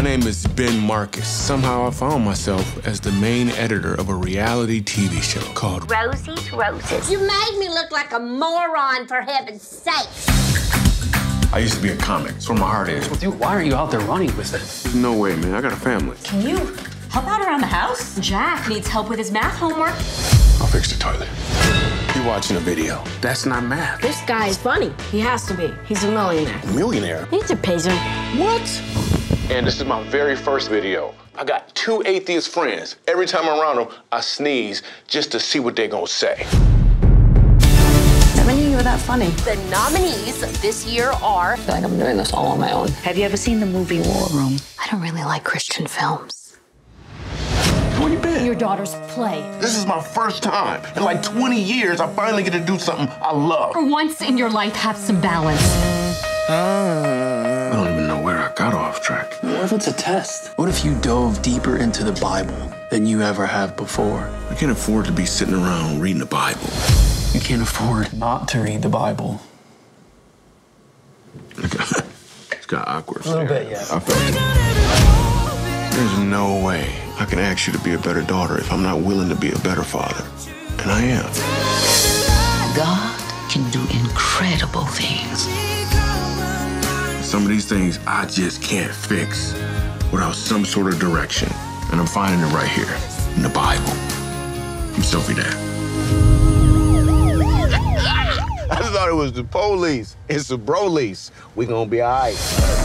My name is Ben Marcus. Somehow I found myself as the main editor of a reality TV show called Rosie's Roses. You made me look like a moron, for heaven's sake. I used to be a comic. It's where my heart is. Dude, why are you out there running with it? No way, man. I got a family. Can you help out around the house? Jack needs help with his math homework. I'll fix the toilet. You're watching a video. That's not math. This guy is funny. He has to be. He's a millionaire. Millionaire? He's a peasant. What? And this is my very first video. I got 2 atheist friends. Every time I'm around them, I sneeze just to see what they're gonna say. Never knew you were that funny. The nominees this year are... I feel like I'm doing this all on my own. Have you ever seen the movie War Room? I don't really like Christian films. Where you been? Your daughter's play. This is my first time. In like 20 years, I finally get to do something I love. For once in your life, have some balance. I don't even know where I got off track. What if it's a test? What if you dove deeper into the Bible than you ever have before? I can't afford to be sitting around reading the Bible. You can't afford not to read the Bible. It's got awkward. A little bit, yeah. I felt it. There's no way I can ask you to be a better daughter if I'm not willing to be a better father. And I am. God can do incredible things. Some of these things I just can't fix without some sort of direction. And I'm finding it right here in the Bible. I'm SELFIE Dad. I thought it was the police. It's the bro-lease. We gonna be all right.